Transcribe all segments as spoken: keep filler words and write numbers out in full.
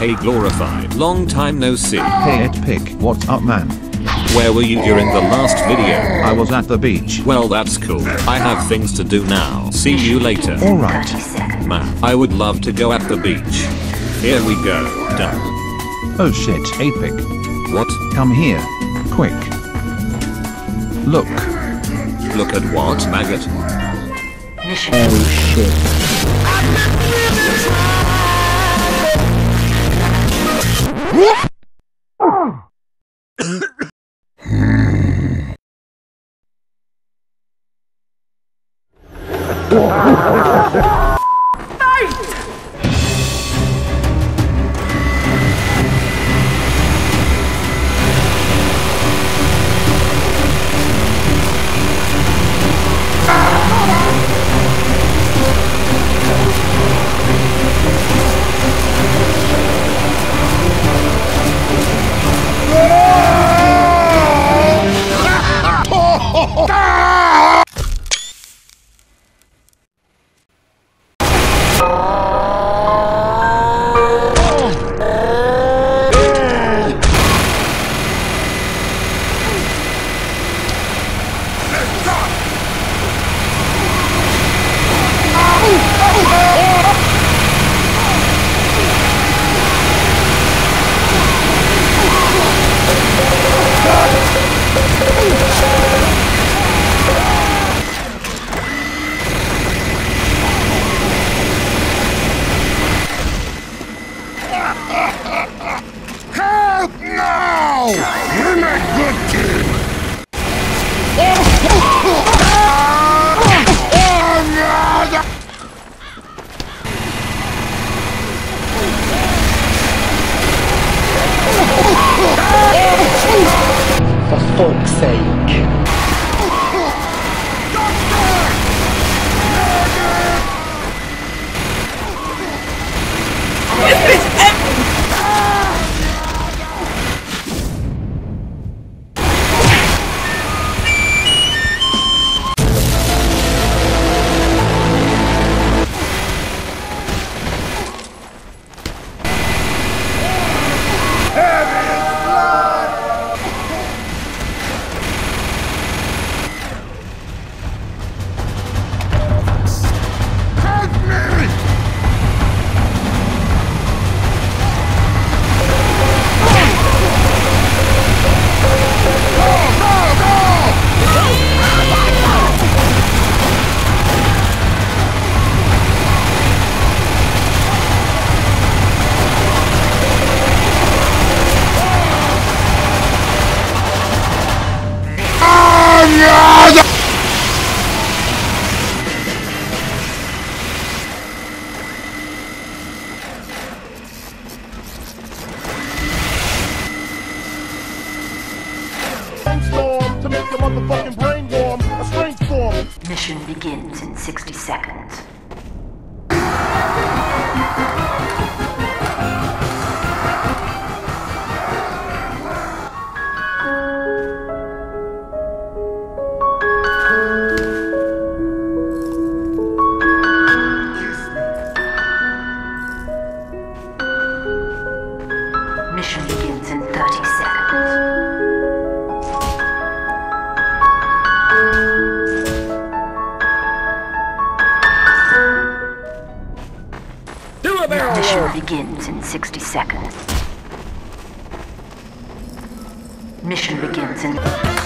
Hey Glorified, long time no see. Hey Edpic, what's up man? Where were you during the last video? I was at the beach. Well, that's cool. I have things to do now. See you later. Alright. Man, I would love to go at the beach. Here we go. Done. Oh shit, Edpic. What? Come here. Quick. Look. Look at what, maggot? Mission. Oh shit. Help now! We're not good team! For fuck's sake. To make your motherfucking brain warm, a strange form. Mission begins in sixty seconds. Mission begins in thirty seconds. Mission begins in sixty seconds. Mission begins in...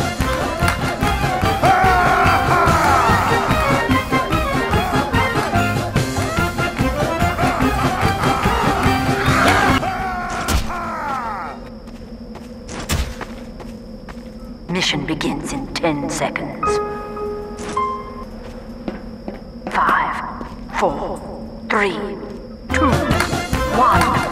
Mission begins in ten seconds. Five, four, three, two, one.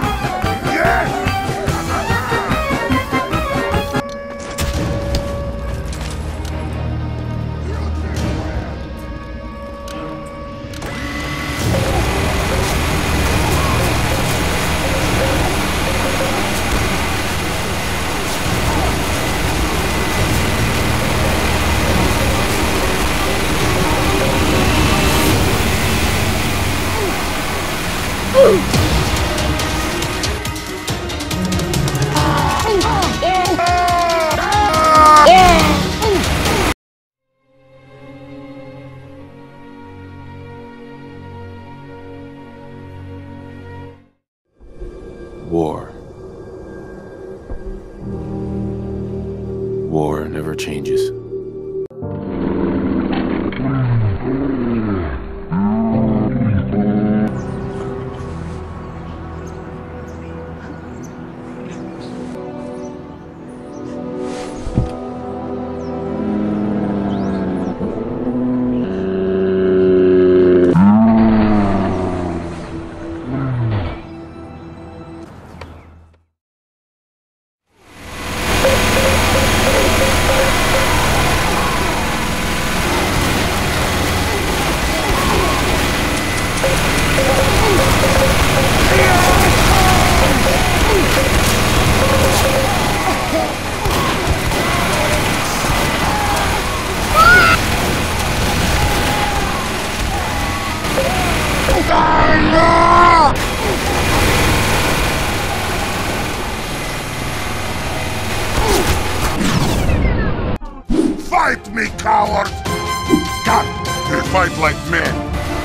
Fight me, coward! Come, we fight like men!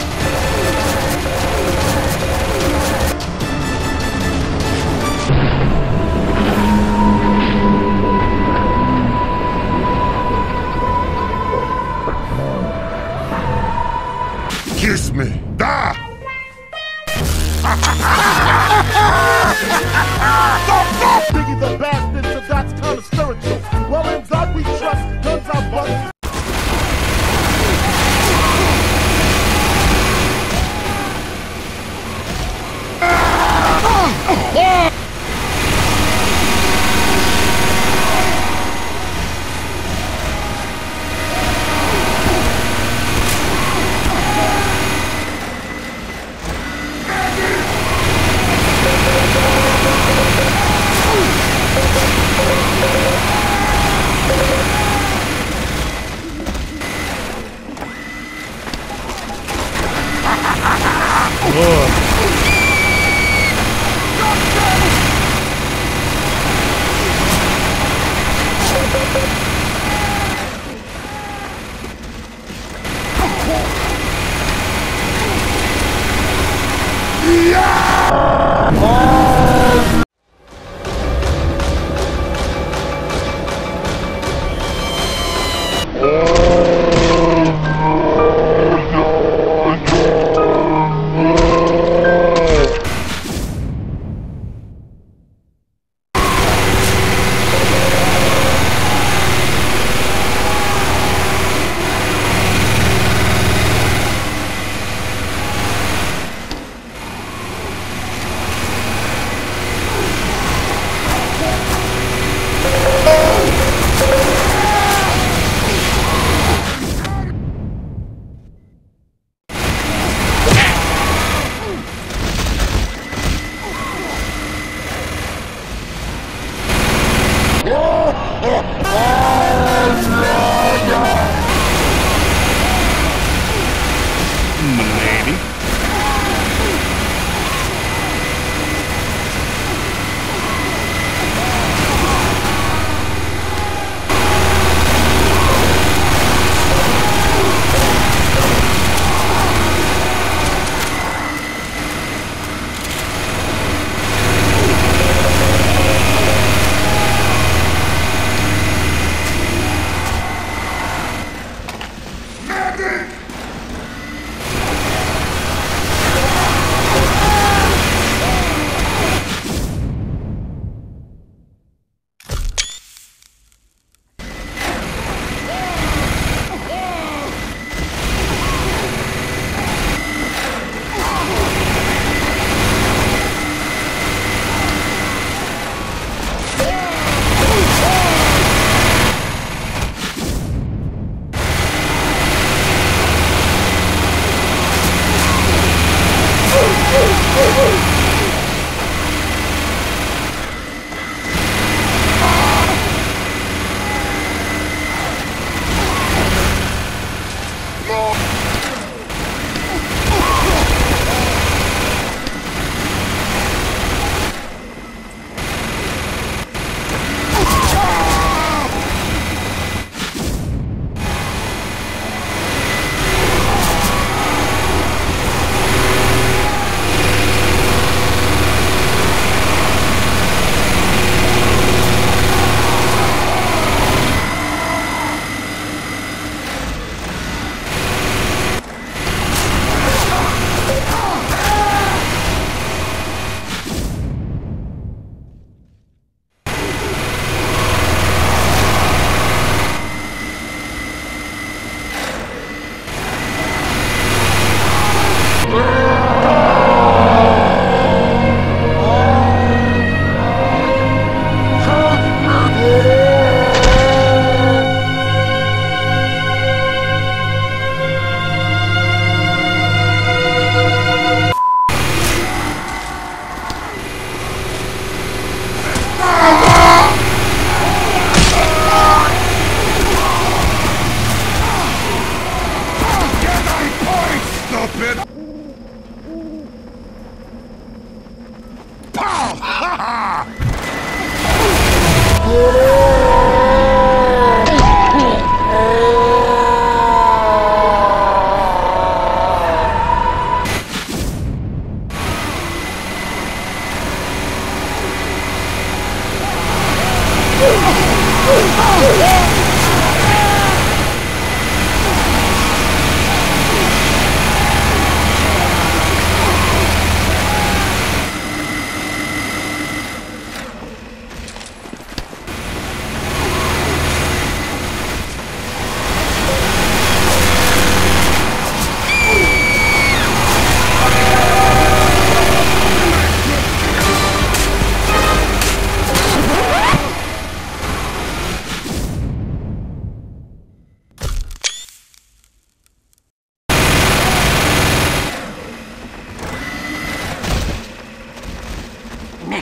Kiss me! Da! Biggie the bastard, so that's kind of spiritual. Well, in God we trust, guns are buttons.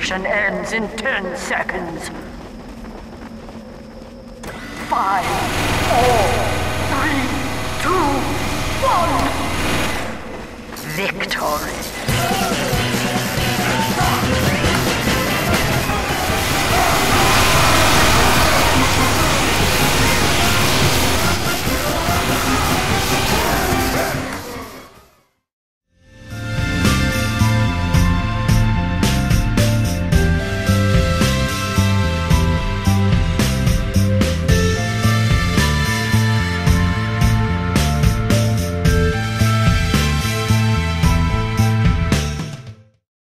Mission ends in ten seconds. Five, four, three, two, one. Victory.